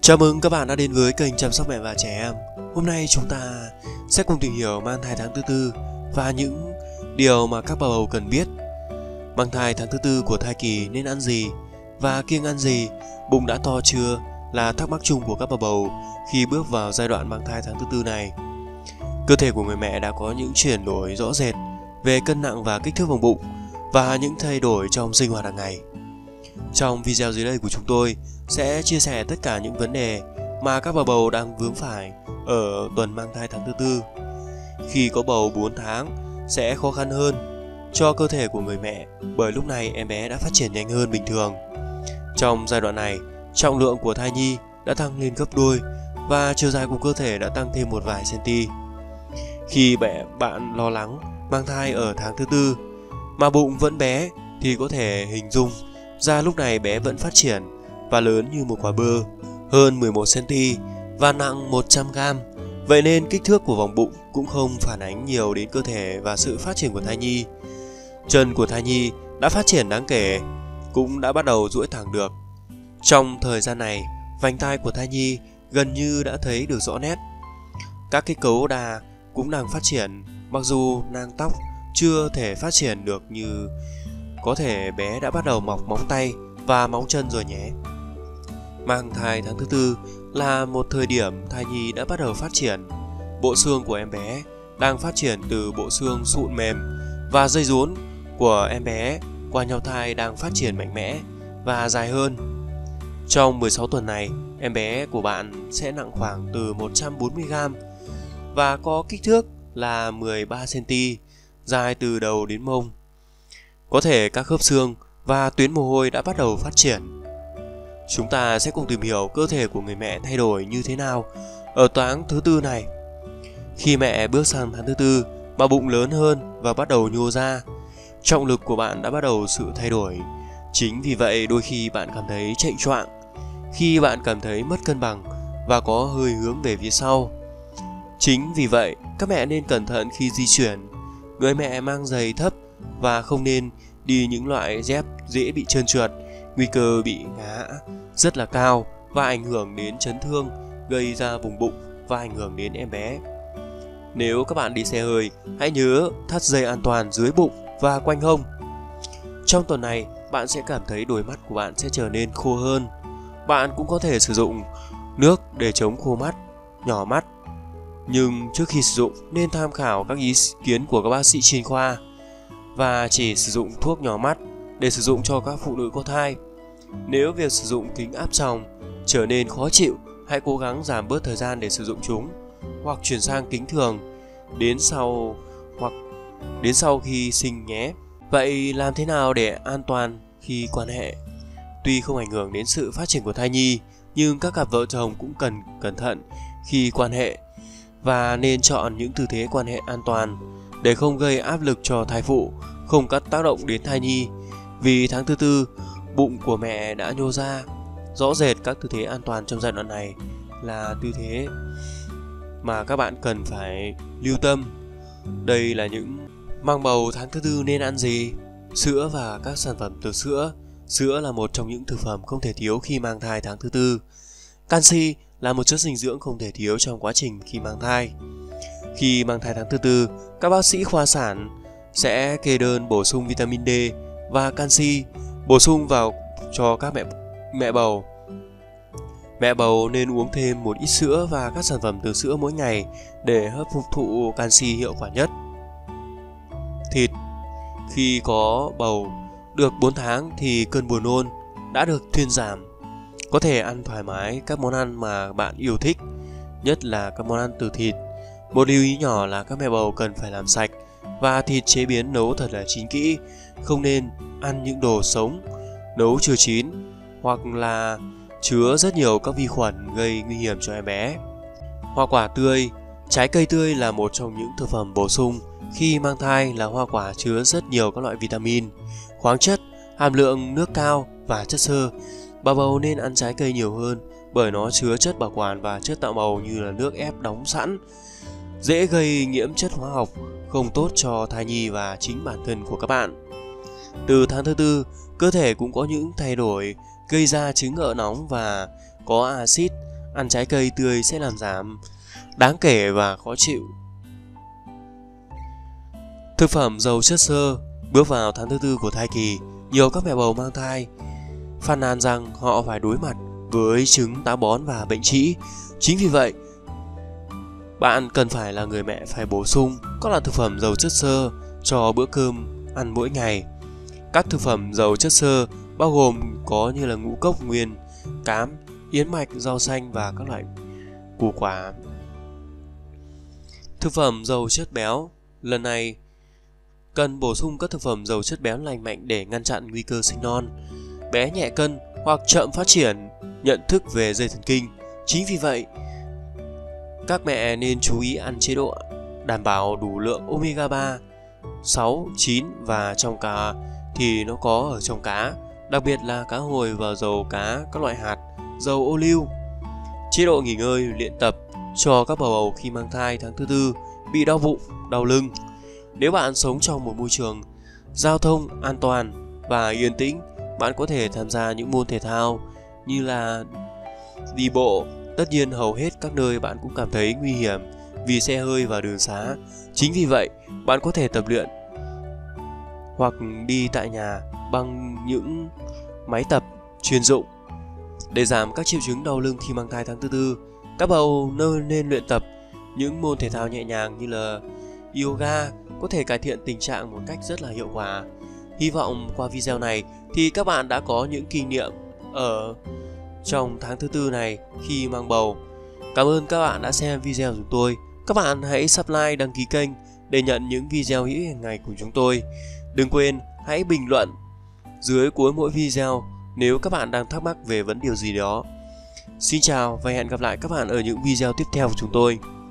Chào mừng các bạn đã đến với kênh chăm sóc mẹ và trẻ em. Hôm nay chúng ta sẽ cùng tìm hiểu mang thai tháng thứ tư và những điều mà các bà bầu cần biết. Mang thai tháng thứ tư của thai kỳ nên ăn gì và kiêng ăn gì, bụng đã to chưa là thắc mắc chung của các bà bầu khi bước vào giai đoạn mang thai tháng thứ tư này. Cơ thể của người mẹ đã có những chuyển đổi rõ rệt về cân nặng và kích thước vòng bụng và những thay đổi trong sinh hoạt hàng ngày. Trong video dưới đây của chúng tôi sẽ chia sẻ tất cả những vấn đề mà các bà bầu đang vướng phải ở tuần mang thai tháng thứ tư. Khi có bầu 4 tháng sẽ khó khăn hơn cho cơ thể của người mẹ bởi lúc này em bé đã phát triển nhanh hơn bình thường. Trong giai đoạn này, trọng lượng của thai nhi đã tăng lên gấp đôi và chiều dài của cơ thể đã tăng thêm một vài cm. Khi bạn lo lắng mang thai ở tháng thứ tư mà bụng vẫn bé thì có thể hình dung ra lúc này bé vẫn phát triển và lớn như một quả bơ, hơn 11 cm và nặng 100 g. Vậy nên kích thước của vòng bụng cũng không phản ánh nhiều đến cơ thể và sự phát triển của thai nhi. Chân của thai nhi đã phát triển đáng kể, cũng đã bắt đầu duỗi thẳng được. Trong thời gian này, vành tai của thai nhi gần như đã thấy được rõ nét. Các kết cấu đà cũng đang phát triển, mặc dù nang tóc chưa thể phát triển được như có thể bé đã bắt đầu mọc móng tay và móng chân rồi nhé. Mang thai tháng thứ tư là một thời điểm thai nhi đã bắt đầu phát triển. Bộ xương của em bé đang phát triển từ bộ xương sụn mềm và dây rốn của em bé qua nhau thai đang phát triển mạnh mẽ và dài hơn. Trong 16 tuần này, em bé của bạn sẽ nặng khoảng từ 140 g và có kích thước là 13 cm, dài từ đầu đến mông. Có thể các khớp xương và tuyến mồ hôi đã bắt đầu phát triển. Chúng ta sẽ cùng tìm hiểu cơ thể của người mẹ thay đổi như thế nào ở tháng thứ tư này. Khi mẹ bước sang tháng thứ tư mà bụng lớn hơn và bắt đầu nhô ra, trọng lực của bạn đã bắt đầu sự thay đổi. Chính vì vậy đôi khi bạn cảm thấy chệch choạng, khi bạn cảm thấy mất cân bằng và có hơi hướng về phía sau. Chính vì vậy các mẹ nên cẩn thận khi di chuyển. Người mẹ mang giày thấp và không nên đi những loại dép dễ bị trơn trượt, nguy cơ bị ngã rất là cao và ảnh hưởng đến chấn thương, gây ra vùng bụng và ảnh hưởng đến em bé. Nếu các bạn đi xe hơi, hãy nhớ thắt dây an toàn dưới bụng và quanh hông. Trong tuần này, bạn sẽ cảm thấy đôi mắt của bạn sẽ trở nên khô hơn. Bạn cũng có thể sử dụng nước để chống khô mắt, nhỏ mắt. Nhưng trước khi sử dụng nên tham khảo các ý kiến của các bác sĩ chuyên khoa và chỉ sử dụng thuốc nhỏ mắt để sử dụng cho các phụ nữ có thai. Nếu việc sử dụng kính áp tròng trở nên khó chịu, hãy cố gắng giảm bớt thời gian để sử dụng chúng hoặc chuyển sang kính thường đến sau khi sinh nhé. Vậy làm thế nào để an toàn khi quan hệ? Tuy không ảnh hưởng đến sự phát triển của thai nhi, nhưng các cặp vợ chồng cũng cần cẩn thận khi quan hệ và nên chọn những tư thế quan hệ an toàn để không gây áp lực cho thai phụ, không tác động đến thai nhi. Vì tháng thứ tư, bụng của mẹ đã nhô ra. Rõ rệt các tư thế an toàn trong giai đoạn này là tư thế mà các bạn cần phải lưu tâm. Đây là những mang bầu tháng thứ tư nên ăn gì? Sữa và các sản phẩm từ sữa. Sữa là một trong những thực phẩm không thể thiếu khi mang thai tháng thứ tư. Canxi là một chất dinh dưỡng không thể thiếu trong quá trình khi mang thai. Khi mang thai tháng thứ tư, các bác sĩ khoa sản sẽ kê đơn bổ sung vitamin D và canxi bổ sung vào cho các mẹ bầu. Mẹ bầu nên uống thêm một ít sữa và các sản phẩm từ sữa mỗi ngày để hấp thụ canxi hiệu quả nhất. Thịt. Khi có bầu được 4 tháng thì cơn buồn nôn đã được thuyên giảm. Có thể ăn thoải mái các món ăn mà bạn yêu thích, nhất là các món ăn từ thịt. Một lưu ý nhỏ là các mẹ bầu cần phải làm sạch và thịt chế biến nấu thật là chín kỹ. Không nên ăn những đồ sống, nấu chưa chín hoặc là chứa rất nhiều các vi khuẩn gây nguy hiểm cho em bé. Hoa quả tươi. Trái cây tươi là một trong những thực phẩm bổ sung khi mang thai. Là hoa quả chứa rất nhiều các loại vitamin, khoáng chất, hàm lượng nước cao và chất xơ. Bà bầu nên ăn trái cây nhiều hơn bởi nó chứa chất bảo quản và chất tạo màu như là nước ép đóng sẵn, dễ gây nhiễm chất hóa học, không tốt cho thai nhi và chính bản thân của các bạn. Từ tháng thứ tư, cơ thể cũng có những thay đổi gây ra chứng ợ nóng và có axit ăn trái cây tươi sẽ làm giảm đáng kể và khó chịu. Thực phẩm giàu chất xơ. Bước vào tháng thứ tư của thai kỳ, nhiều các mẹ bầu mang thai phàn nàn rằng họ phải đối mặt với chứng táo bón và bệnh trĩ. Chính vì vậy, bạn cần phải là người mẹ phải bổ sung các loại thực phẩm giàu chất xơ cho bữa cơm ăn mỗi ngày. Các thực phẩm giàu chất xơ bao gồm có như là ngũ cốc nguyên, cám, yến mạch, rau xanh và các loại củ quả. Thực phẩm giàu chất béo. Lần này cần bổ sung các thực phẩm giàu chất béo lành mạnh để ngăn chặn nguy cơ sinh non, bé nhẹ cân hoặc chậm phát triển nhận thức về dây thần kinh. Chính vì vậy, các mẹ nên chú ý ăn chế độ đảm bảo đủ lượng omega 3, 6, 9 và trong cá thì nó có ở trong cá, đặc biệt là cá hồi và dầu cá các loại hạt, dầu ô liu. Chế độ nghỉ ngơi luyện tập cho các bà bầu khi mang thai tháng thứ tư bị đau bụng, đau lưng. Nếu bạn sống trong một môi trường giao thông an toàn và yên tĩnh, bạn có thể tham gia những môn thể thao như là đi bộ. Tất nhiên hầu hết các nơi bạn cũng cảm thấy nguy hiểm vì xe hơi và đường xá. Chính vì vậy, bạn có thể tập luyện hoặc đi tại nhà bằng những máy tập chuyên dụng. Để giảm các triệu chứng đau lưng khi mang thai tháng thứ tư, các bầu nên luyện tập những môn thể thao nhẹ nhàng như là yoga có thể cải thiện tình trạng một cách rất là hiệu quả. Hy vọng qua video này thì các bạn đã có những kinh nghiệm ở trong tháng thứ tư này khi mang bầu. Cảm ơn các bạn đã xem video của chúng tôi. Các bạn hãy subscribe, đăng ký kênh để nhận những video hữu ích hàng ngày của chúng tôi. Đừng quên hãy bình luận dưới cuối mỗi video nếu các bạn đang thắc mắc về vấn đề gì đó. Xin chào và hẹn gặp lại các bạn ở những video tiếp theo của chúng tôi.